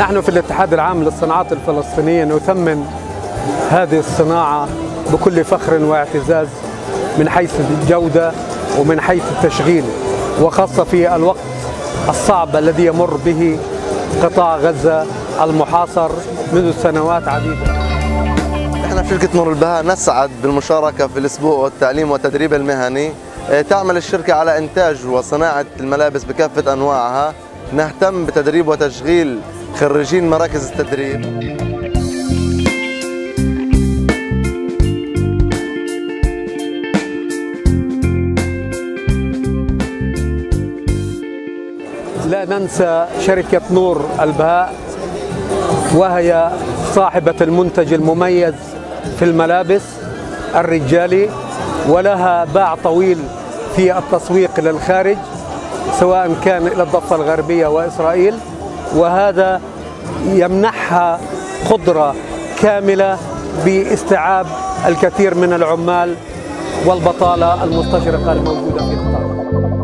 نحن في الاتحاد العام للصناعات الفلسطينية نثمن هذه الصناعة بكل فخر واعتزاز من حيث الجودة ومن حيث التشغيل، وخاصة في الوقت الصعب الذي يمر به قطاع غزة المحاصر منذ سنوات عديدة. احنا في شركة نور البهاء نسعد بالمشاركة في الأسبوع والتعليم والتدريب المهني. تعمل الشركة على إنتاج وصناعة الملابس بكافة أنواعها. نهتم بتدريب وتشغيل خريجين مراكز التدريب. لا ننسى شركة نور البهاء، وهي صاحبة المنتج المميز في الملابس الرجالي، ولها باع طويل في التسويق للخارج سواء كان إلى الضفة الغربية وإسرائيل، وهذا يمنحها قدرة كاملة باستيعاب الكثير من العمال والبطالة المستشرقة الموجودة في قطاع.